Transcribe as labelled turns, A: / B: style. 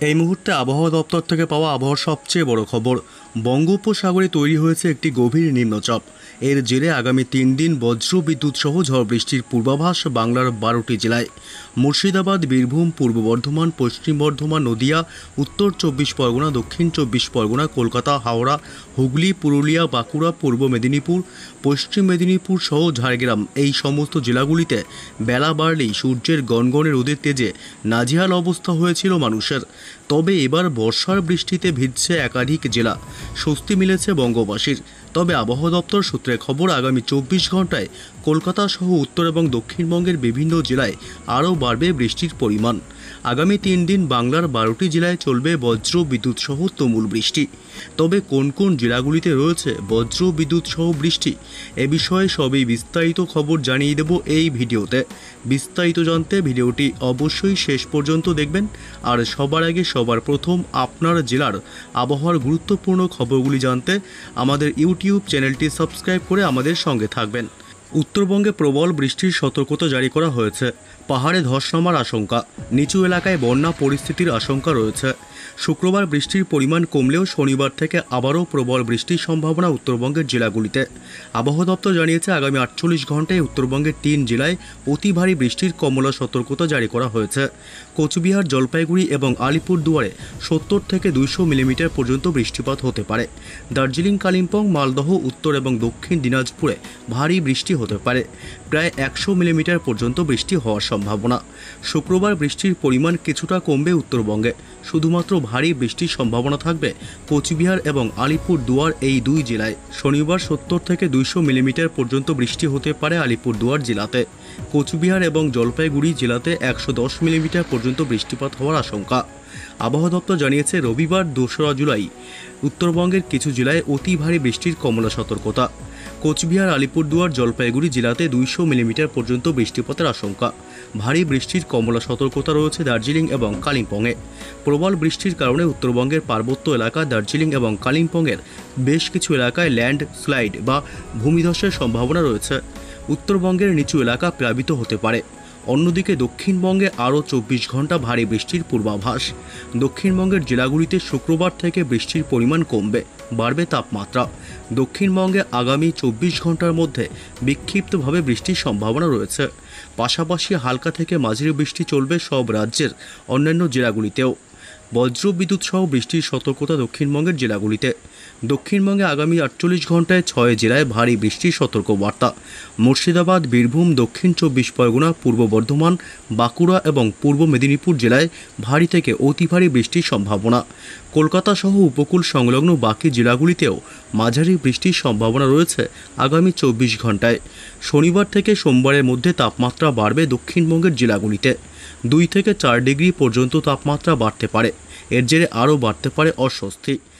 A: এই মুহূর্তে আবহাওয়া দপ্তর থেকে পাওয়া আবহাওয়ার সবচেয়ে বড় খবর, বঙ্গোপসাগরে তৈরি হয়েছে একটি গভীর নিম্নচাপ। এর জেরে আগামী 3 দিন বজ্র বিদ্যুৎ সহ ঝড় বৃষ্টির পূর্বাভাস বাংলার 12টি জেলায়। মুর্শিদাবাদ, বীরভূম, পূর্ব বর্ধমান, পশ্চিম বর্ধমান, নদিয়া, উত্তর 24 পরগনা, দক্ষিণ 24 পরগনা, কলকাতা, হাওড়া, হুগলি, পুরুলিয়া, বাঁকুড়া, পূর্ব মেদিনীপুর, পশ্চিম মেদিনীপুর সহ ঝাড়গ্রাম, এই সমস্ত জেলাগুলিতে বেলা বাড়লেই সূর্যের গনগনে রোদের তেজে নাজেহাল অবস্থা হয়েছিল মানুষের। তবে এবার বর্ষার বৃষ্টিতে ভিজছে একাধিক জেলা, স্বস্তি মিলেছে বঙ্গবাসীর। তবে আবহাওয়া দপ্তর সূত্রে খবর, আগামী 24 ঘন্টায় কলকাতা সহ উত্তর এবং দক্ষিণবঙ্গের বিভিন্ন জেলায় আরও বাড়বে বৃষ্টির পরিমাণ। আগামী 3 দিন বাংলার 12টি জেলায় চলবে বজ্র বিদ্যুৎ সহ তুমুল বৃষ্টি। তবে কোন কোন জেলাগুলিতে রয়েছে বজ্র বিদ্যুৎ সহ বৃষ্টি, এ বিষয়ে সবই বিস্তারিত খবর জানিয়ে দেব এই ভিডিওতে। বিস্তারিত জানতে ভিডিওটি অবশ্যই শেষ পর্যন্ত দেখবেন। আর সবার আগে সবার প্রথম আপনার জেলার আবহাওয়ার গুরুত্বপূর্ণ খবরগুলি জানতে আমাদের ইউটিউব চ্যানেলটি সাবস্ক্রাইব করে আমাদের সঙ্গে থাকবেন। উত্তরবঙ্গে প্রবল বৃষ্টির সতর্কতা জারি করা হয়েছে। পাহাড়ে ধস নামার আশঙ্কা, নিচু এলাকায় বন্যা পরিস্থিতির আশঙ্কা রয়েছে। শুক্রবার বৃষ্টির পরিমাণ কমলেও শনিবার থেকে আবারও প্রবল বৃষ্টির সম্ভাবনা উত্তরবঙ্গের জেলাগুলিতে। আবহাওয়া দপ্তর জানিয়েছে, আগামী 48 ঘন্টায় উত্তরবঙ্গের 3 জেলায় অতি ভারী বৃষ্টির কমলা সতর্কতা জারি করা হয়েছে। কোচবিহার, জলপাইগুড়ি এবং আলিপুরদুয়ারে 70 থেকে 200 মিলিমিটার পর্যন্ত বৃষ্টিপাত হতে পারে। দার্জিলিং, কালিম্পং, মালদহ, উত্তর এবং দক্ষিণ দিনাজপুরে ভারী বৃষ্টি হতে পারে। প্রায় 100 মিলিমিটার পর্যন্ত বৃষ্টি হওয়ার সম্ভাবনা। শুক্রবার বৃষ্টির পরিমাণ কিছুটা কমবে উত্তরবঙ্গে। শুধুমাত্র ভারী বৃষ্টির সম্ভাবনা থাকবে কোচবিহার এবং আলিপুরদুয়ার, এই 2 জেলায়। শনিবার 70 থেকে 200 মিলিমিটার পর্যন্ত বৃষ্টি হতে পারে আলিপুরদুয়ার জেলাতে। কোচবিহার এবং জলপাইগুড়ি জেলাতে 110 মিলিমিটার পর্যন্ত বৃষ্টিপাত হওয়ার আশঙ্কা। আবহাওয়া দপ্তর জানিয়েছে, রবিবার 2রা জুলাই উত্তরবঙ্গের কিছু জেলায় অতি ভারী বৃষ্টির কমলা সতর্কতা। কোচবিহার, আলিপুরদুয়ার, জলপাইগুড়ি জেলাতে 200 মিলিমিটার পর্যন্ত বৃষ্টিপাতের আশঙ্কা। ভারী বৃষ্টির কমলা সতর্কতা রয়েছে দার্জিলিং এবং কালিম্পংয়ে। প্রবল বৃষ্টির কারণে উত্তরবঙ্গের পার্বত্য এলাকা, দার্জিলিং এবং কালিম্পংয়ের বেশ কিছু এলাকায় ল্যান্ডস্লাইড বা ভূমিধসের সম্ভাবনা রয়েছে। উত্তরবঙ্গের নিচু এলাকা প্লাবিত হতে পারে। অন্যদিকে দক্ষিণবঙ্গে আরও 24 ঘন্টা ভারী বৃষ্টির পূর্বাভাস। দক্ষিণবঙ্গের জেলাগুলিতে শুক্রবার থেকে বৃষ্টির পরিমাণ কমবে, বাড়বে তাপমাত্রা। দক্ষিণবঙ্গে আগামী 24 ঘন্টার মধ্যে বিক্ষিপ্তভাবে বৃষ্টির সম্ভাবনা রয়েছে। পাশাপাশি হালকা থেকে মাঝারি বৃষ্টি চলবে সব রাজ্যের অন্যান্য জেলাগুলিতেও। বজ্র বিদ্যুৎ সহ বৃষ্টির সতর্কতা দক্ষিণবঙ্গের জেলাগুলিতে। দক্ষিণবঙ্গে আগামী 48 ঘন্টায় 6 জেলায় ভারী বৃষ্টির সতর্কবার্তা। মুর্শিদাবাদ, বীরভূম, দক্ষিণ 24 পরগনা, পূর্ব বর্ধমান, বাঁকুড়া এবং পূর্ব মেদিনীপুর জেলায় ভারী থেকে অতি ভারী বৃষ্টির সম্ভাবনা। কলকাতা সহ উপকূল সংলগ্ন বাকি জেলাগুলিতেও মাঝারি বৃষ্টির সম্ভাবনা রয়েছে আগামী 24 ঘন্টায়। শনিবার থেকে সোমবারের মধ্যে তাপমাত্রা বাড়বে দক্ষিণবঙ্গের জেলাগুলিতে। 2 থেকে 4 ডিগ্রি পর্যন্ত তাপমাত্রা বাড়তে পারে। এর জেরে আরও বাড়তে পারে অস্বস্তি।